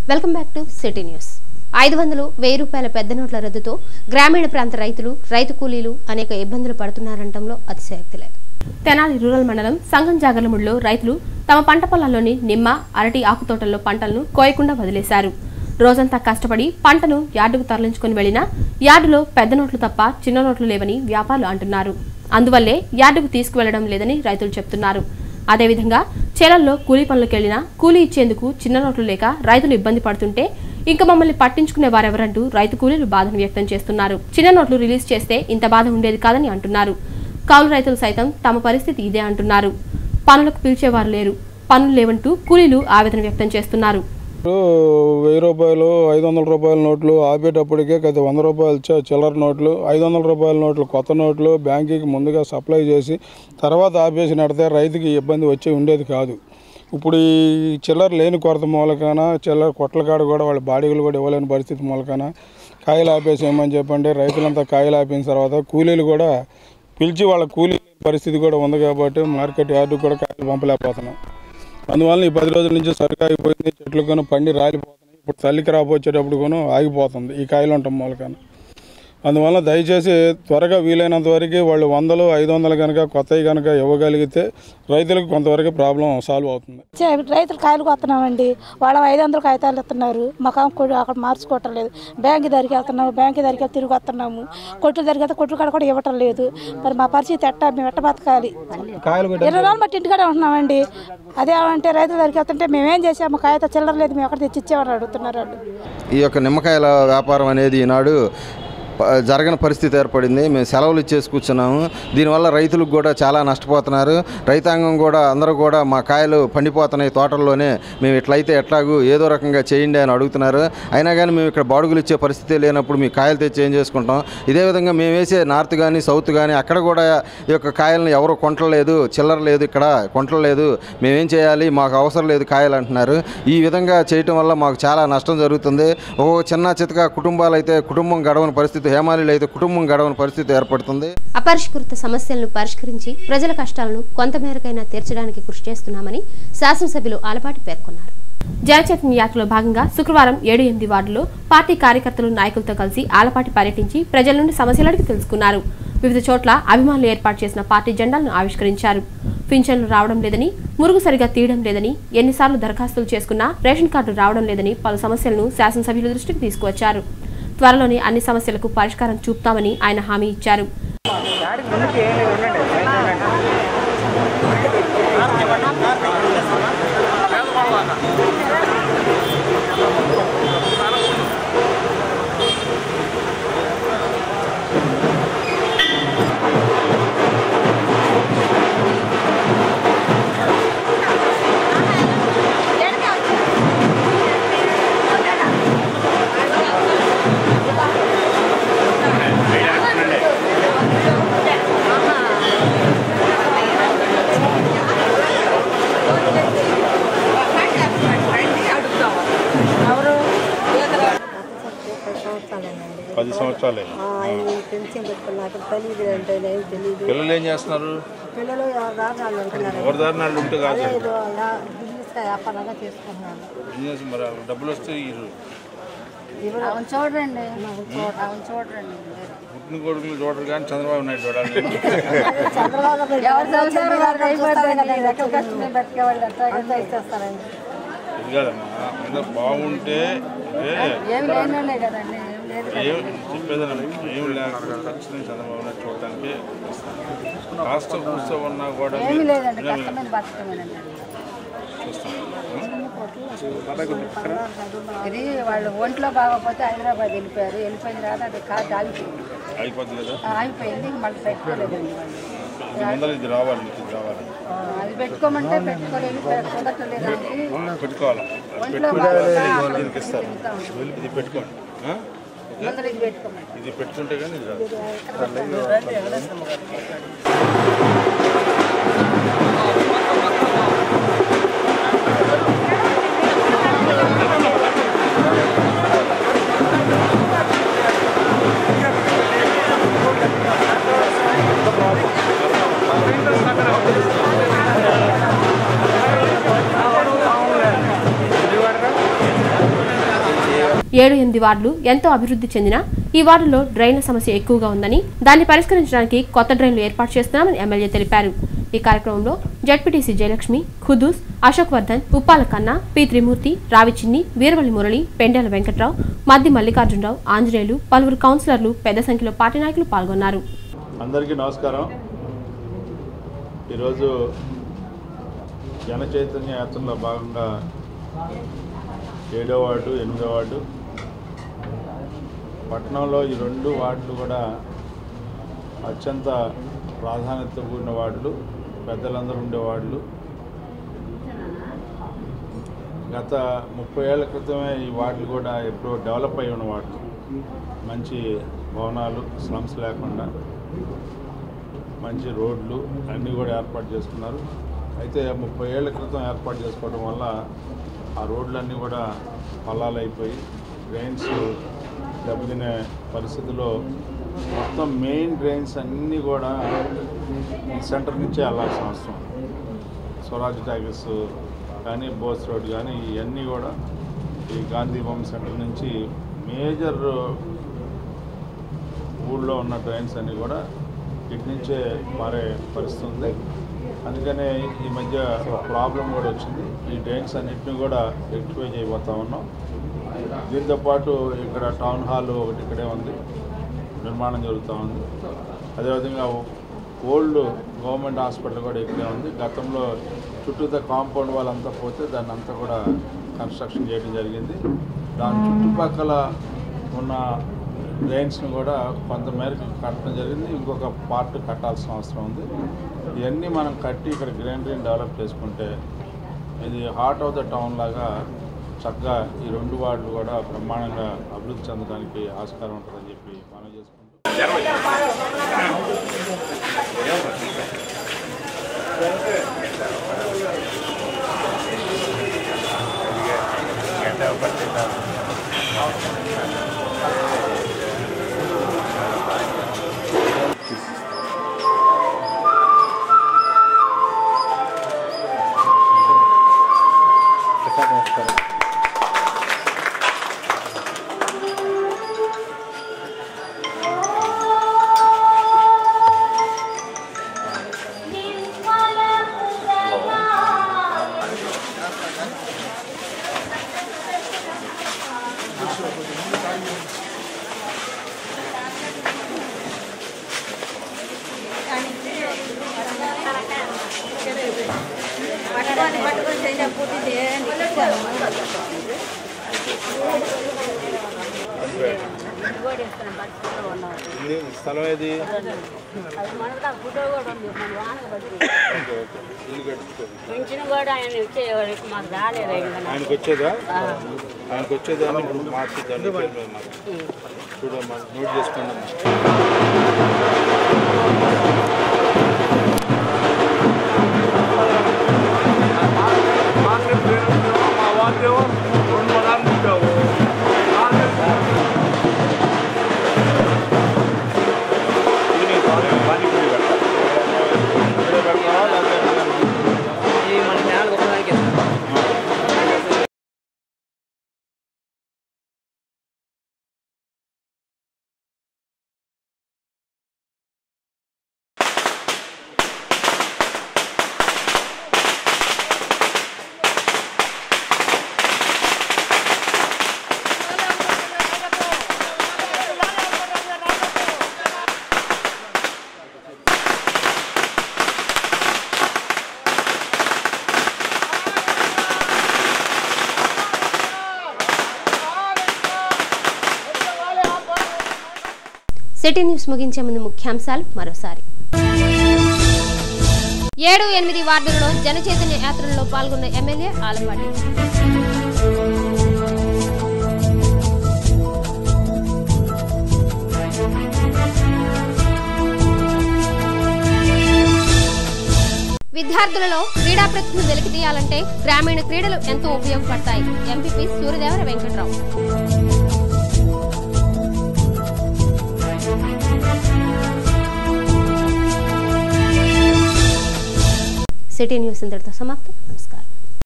Welcome back to city news. 500, 1000 రూపాయల పెద్ద నోట్ల రద్దుతో గ్రామీణ ప్రాంత రైతు కూలీలు అనేక ఇబ్బందులు పడుతున్నారంటంలో అతిశయోక్తి లేదు. తెనాలి రూరల్ మండలం సంగం జాగర్లముడిలో రైతులు తమ పంట పొలాల్లోని నిమ్మ, అరటి ఆకు తోటల్లో పంటలను కోయకుండా వదిలేశారు. రోజంతా కష్టపడి పంటను యార్డుకు తరలించుకుని వెళ్లినా యార్డులో పెద్ద నోట్లు తప్ప చిన్న నోట్లు లేవని వ్యాపారులు అంటున్నారు. అందువల్లే యార్డుకు తీసుకువెళ్లడం లేదని రైతులు చెప్తున్నారు. అదేవిధంగా చేలల్లో కూలీ పనులకు వెళ్లినా కూలీ ఇచ్చేందుకు చిన్న నోట్లు లేక రైతులు ఇబ్బంది పడుతుంటే ఇంకా మమ్మల్ని పట్టించుకునే వారెవరంటూ రైతు కూలీలు బాధను వ్యక్తం చేస్తున్నారు. చిన్న నోట్లు రిలీజ్ చేస్తే ఇంత బాధ ఉండేది కాదని అంటున్నారు. కౌలు రైతులు సైతం తమ పరిస్థితి ఇదే అంటున్నారు. పనులకు పిలిచేవారు లేరు, పనులు లేవంటూ కూలీలు ఆవేదన వ్యక్తం చేస్తున్నారు. 1000 రూపాయలు, 500 రూపాయల నోట్లు ఆపేటప్పటికే 100 రూపాయలు చిల్లర నోట్లు, 500 రూపాయల నోట్లు కొత్త నోట్లు బ్యాంకుకి ముందుగా సప్లై చేసి తర్వాత ఆపేసి నడితే రైతుకి ఇబ్బంది వచ్చి ఉండేది కాదు. ఇప్పుడు ఈ చిల్లర లేని కొరత మూలకాన చిల్లర కొట్ల కాడ కూడా వాళ్ళ బాడీలు కూడా ఇవ్వలేని పరిస్థితి మూలకాన కాయలు ఆపేసేయమని చెప్పండి. రైతులంతా కాయలు ఆపిన తర్వాత కూలీలు కూడా పిలిచి వాళ్ళ కూలీ పరిస్థితి కూడా ఉంది కాబట్టి మార్కెట్ యార్డుకు కూడా కాయలు పంపలేకపోతున్నాం. అందువల్ల ఈ 10 రోజుల నుంచి సరుకు ఆగిపోయింది, చెట్లు కొను పండి రాలిపోతున్నాయి. ఇప్పుడు తల్లికి రాబోచ్చేటప్పుడు కొను ఆగిపోతుంది ఈ కాయలు ఉండటం మూలకాన. అందువల్ల దయచేసి త్వరగా వీలైనంత వరకు వాళ్ళు 100, 500 కనుక కొత్తవి కనుక ఇవ్వగలిగితే రైతులకు కొంతవరకు ప్రాబ్లం సాల్వ్ అవుతుంది. రైతులు కాయలు కొస్తున్నామండి, వాళ్ళ 500 కాగితాలు ఇస్తున్నారు, మాకు అక్కడ మార్చుకోవటం లేదు. బ్యాంకు దగ్గరికి వెళ్తున్నాము, బ్యాంకు దగ్గరికి తిరిగి వస్తున్నాము, కొట్టు దగ్గరికి వెళ్తే కొట్టు కాడ కూడా ఇవ్వటం లేదు. మరి మా పరిస్థితి మేము ఎట్ట బతకాలి? 20 రోజులు బట్టి ఇంటికాడే ఉంటున్నామండి. అదేమంటే రైతుల దగ్గరికి వెళ్తుంటే మేమేం చేసాము, కాగితం చిల్లర లేదు, మేము ఎక్కడ తెచ్చి ఇచ్చేవాళ్ళు అడుగుతున్నారు వాళ్ళు. ఈ యొక్క నిమ్మకాయల వ్యాపారం అనేది ఈనాడు జరగని పరిస్థితి ఏర్పడింది. మేము సెలవులు ఇచ్చేసి కూర్చున్నాము. దీనివల్ల రైతులకు కూడా చాలా నష్టపోతున్నారు. రైతాంగం కూడా అందరూ కూడా మా కాయలు పండిపోతున్నాయి తోటల్లోనే, మేము ఇట్లయితే ఎట్లాగూ ఏదో రకంగా చేయండి అని అడుగుతున్నారు. అయినా కానీ మేము ఇక్కడ బాడుగులు ఇచ్చే పరిస్థితి లేనప్పుడు మీ కాయలు తెచ్చి ఏం చేసుకుంటాం? ఇదే విధంగా మేము వేసే నార్త్ కానీ సౌత్ కానీ అక్కడ కూడా ఈ యొక్క కాయలను ఎవరు కొంటలేదు, చిల్లర లేదు, ఇక్కడ కొంటలేదు, మేమేం చేయాలి, మాకు అవసరం లేదు కాయలు అంటున్నారు. ఈ విధంగా చేయటం వల్ల మాకు చాలా నష్టం జరుగుతుంది. ఒక చిన్న చితక కుటుంబాలు అయితే కుటుంబం గడవని పరిస్థితి, హేమాలీలు అయితే కుటుంబం గడవని పరిస్థితి ఏర్పడుతుంది. అపరిష్కృత సమస్యలను పరిష్కరించి ప్రజల కష్టాలను కొంతమేరకైనా తీర్చడానికి కృషి చేస్తున్నామని శాసనసభ్యులు ఆలపాటి పేర్కొన్నారు. జనచైతన్య యాత్రలో భాగంగా శుక్రవారం 7-8 వార్డులో పార్టీ కార్యకర్తలు, నాయకులతో కలిసి ఆలపాటి పర్యటించి ప్రజల నుండి సమస్యలు అడిగి తెలుసుకున్నారు. వివిధ చోట్ల అభిమానులు ఏర్పాటు చేసిన పార్టీ జెండాలను ఆవిష్కరించారు. పింఛన్లు రావడం లేదని, మురుగు సరిగా తీయడం లేదని, ఎన్నిసార్లు దరఖాస్తులు చేసుకున్నా రేషన్ కార్డు రావడం లేదని పలు సమస్యలను శాసనసభ్యుల దృష్టికి తీసుకువచ్చారు. త్వరలోనే అన్ని సమస్యలకు పరిష్కారం చూపుతామని ఆయన హామీ ఇచ్చారు. పిల్లలు ఏం చేస్తున్నారు? ఎవరి దారుణాలు ఉంటే కాదు, మరి డబ్బులు వస్తే చూడండి పుట్టిన కొడుకులు చూడరు కానీ చంద్రబాబు నాయుడు చూడాలి. ఇది కాదమ్మా, అందరు బాగుంటే చెప్పేదన్నా, ఏం లేకుండా ఖచ్చితంగా చంద్రబాబు నాయుడు చూడటానికి రాష్ట్ర ఉత్సవం ఉన్నా కూడా ఇది వాళ్ళు ఒంట్లో బాగోపోతే హైదరాబాద్ వెళ్ళిపోయారు. వెళ్ళిపోయిన తర్వాత అది కార్డు అయిపోద్ది కదా, ఆగిపోయింది. మళ్ళీ పెట్టుకోలేదండి వాళ్ళు. ఇది రావాలి, అది పెట్టుకోమంటే పెట్టుకోలేదు, కుదరట్లేదు. పెట్టుకోవాలి, ఒంట్లో దీనికి ఇస్తారు. ఇది పెట్టుకోండి, ఇది పెట్టుకుంటే కానీ ఇది రాదు. 7-8 వార్డులు ఎంతో అభివృద్ధి చెందిన ఈ వార్డులో డ్రైన్ల సమస్య ఎక్కువగా ఉందని దాన్ని పరిష్కరించడానికి కొత్త డ్రైన్లు ఏర్పాటు చేస్తున్నామని ఎమ్మెల్యే తెలిపారు. ఈ కార్యక్రమంలో జడ్పీటీసీ జయలక్ష్మి, ఖుదూస్, అశోక్ వర్ధన్, ఉప్పాల కన్నా, పి త్రిమూర్తి, రావిచిన్ని, వీరవల్లి మురళి, పెండెల వెంకట్రావు, మద్ది మల్లికార్జునరావు, ఆంజనేయులు, పలువురు కౌన్సిలర్లు పెద్ద సంఖ్యలో పార్టీ నాయకులు పాల్గొన్నారు. అందరికీ నమస్కారం. ఈరోజు జన చైతన్య యాత్రలో భాగంగా 7వ వార్డు 8వ వార్డు పట్టణంలో ఈ 2 వార్డులు కూడా అత్యంత ప్రాధాన్యత కూడిన వార్డులు, పెద్దలందరూ ఉండే వార్డులు. గత 30 ఏళ్ల క్రితమే ఈ వార్డులు కూడా ఎప్పుడో డెవలప్ అయి ఉన్న వార్డులు. మంచి భవనాలు, స్లమ్స్ లేకుండా మంచి రోడ్లు అన్నీ కూడా ఏర్పాటు చేసుకున్నారు. అయితే 30 ఏళ్ల క్రితం ఏర్పాటు చేసుకోవడం వల్ల ఆ రోడ్లన్నీ కూడా పల్లాలైపోయి డ్రైన్స్ దెబ్బతినే పరిస్థితిలో మొత్తం మెయిన్ డ్రైన్స్ అన్నీ కూడా ఈ సెంటర్ నుంచే వెళ్ళాల్సిన అవసరం. స్వరాజ్ టాకీస్ కానీ, బోస్ రోడ్ కానీ ఇవన్నీ కూడా ఈ గాంధీ బొమ్మ సెంటర్ నుంచి మేజర్ ఊళ్ళో ఉన్న డ్రైన్స్ అన్నీ కూడా ఇటు నుంచే మారే పరిస్థితి ఉంది. అందుకనే ఈ మధ్య ప్రాబ్లం కూడా వచ్చింది. ఈ డ్రైన్స్ అన్నింటినీ కూడా రెక్టిఫై చేయబోతా ఉన్నాం. దీంతోపాటు ఇక్కడ టౌన్ హాల్ ఒకటి ఇక్కడే ఉంది, నిర్మాణం జరుగుతూ ఉంది. అదేవిధంగా ఓల్డ్ గవర్నమెంట్ హాస్పిటల్ కూడా ఇక్కడే ఉంది. గతంలో చుట్టూతో కాంపౌండ్ వాళ్ళంతా పోతే దాన్ని అంతా కూడా కన్స్ట్రక్షన్ చేయడం జరిగింది. దాని చుట్టుపక్కల ఉన్న డ్రైన్స్ని కూడా కొంతమేరకు కట్టడం జరిగింది. ఇంకొక పార్ట్ కట్టాల్సిన అవసరం ఉంది. ఇవన్నీ మనం కట్టి ఇక్కడ గ్రీనరీని డెవలప్ చేసుకుంటే ఇది హార్ట్ ఆఫ్ ద టౌన్ లాగా చక్కగా ఈ 2 వార్డులు కూడా బ్రహ్మాండంగా అభివృద్ధి చెందడానికి ఆస్కారం ఉంటుందని చెప్పి మనం చేసుకుంటాం. స్థలం ఏది? ఆయనకు వచ్చేదా? ఆయనకు వచ్చేదాన్ని ఇప్పుడు మార్చేద్దాన్ని చూడమ్మా, నోట్ చేసుకోండి. సిటీ న్యూస్ ముగించే ముందు ముఖ్యాంశాలు మరోసారి. 7-8 వార్డులలో జనచైతన్య యాత్రలో పాల్గొన్న ఎమ్మెల్యే ఆలపాటి. విద్యార్థులలో క్రీడా ప్రతిభను వెలికితీయాలంటే గ్రామీణ క్రీడలు ఎంతో ఉపయోగపడతాయి. MPP Suryadevara Venkatrao. City news ఇంతటితో సమాప్తం.